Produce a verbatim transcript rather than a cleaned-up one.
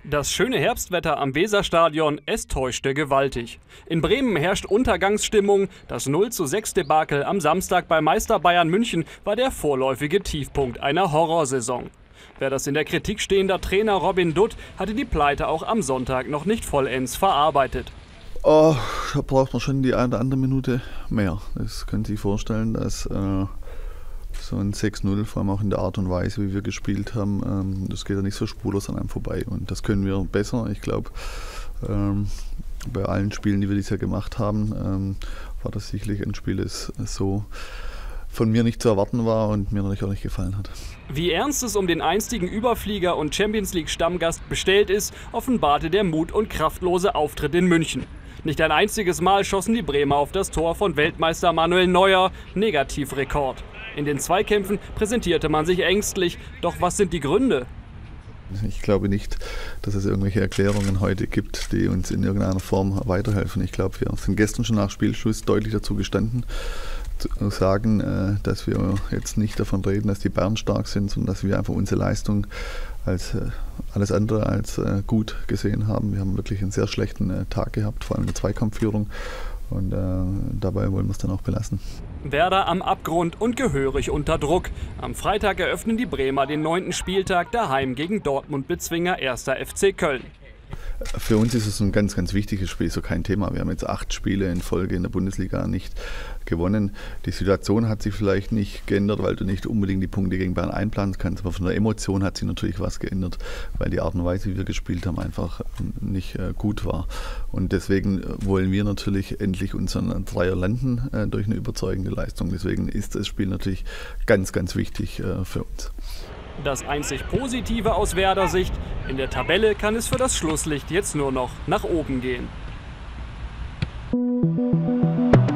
Das schöne Herbstwetter am Weserstadion, es täuschte gewaltig. In Bremen herrscht Untergangsstimmung. Das null zu sechs Debakel am Samstag bei Meister Bayern München war der vorläufige Tiefpunkt einer Horrorsaison. Wer das in der Kritik stehender Trainer Robin Dutt hatte die Pleite auch am Sonntag noch nicht vollends verarbeitet. Oh, da braucht man schon die eine oder andere Minute mehr. Das können Sie sich vorstellen, dass äh, so ein sechs null, vor allem auch in der Art und Weise, wie wir gespielt haben, ähm, das geht ja nicht so spurlos an einem vorbei. Und das können wir besser. Ich glaube, ähm, bei allen Spielen, die wir dieses Jahr gemacht haben, ähm, war das sicherlich ein Spiel, das so von mir nicht zu erwarten war und mir natürlich auch nicht gefallen hat. Wie ernst es um den einstigen Überflieger und Champions-League-Stammgast bestellt ist, offenbarte der mut- und kraftlose Auftritt in München. Nicht ein einziges Mal schossen die Bremer auf das Tor von Weltmeister Manuel Neuer, Negativrekord. In den Zweikämpfen präsentierte man sich ängstlich, doch was sind die Gründe? Ich glaube nicht, dass es irgendwelche Erklärungen heute gibt, die uns in irgendeiner Form weiterhelfen. Ich glaube, wir sind gestern schon nach Spielschluss deutlich dazu gestanden, zu sagen, dass wir jetzt nicht davon reden, dass die Bayern stark sind, sondern dass wir einfach unsere Leistung als alles andere als gut gesehen haben. Wir haben wirklich einen sehr schlechten Tag gehabt, vor allem in der Zweikampfführung. Und äh, dabei wollen wir es dann auch belassen. Werder am Abgrund und gehörig unter Druck. Am Freitag eröffnen die Bremer den neunten Spieltag daheim gegen Dortmund-Bezwinger erster F C Köln. Für uns ist es ein ganz, ganz wichtiges Spiel, so kein Thema. Wir haben jetzt acht Spiele in Folge in der Bundesliga nicht gewonnen. Die Situation hat sich vielleicht nicht geändert, weil du nicht unbedingt die Punkte gegen Bayern einplanen kannst, aber von der Emotion hat sich natürlich was geändert, weil die Art und Weise, wie wir gespielt haben, einfach nicht äh, gut war. Und deswegen wollen wir natürlich endlich unseren Dreier landen äh, durch eine überzeugende Leistung. Deswegen ist das Spiel natürlich ganz, ganz wichtig äh, für uns. Das einzig Positive aus Werder Sicht: in der Tabelle kann es für das Schlusslicht jetzt nur noch nach oben gehen.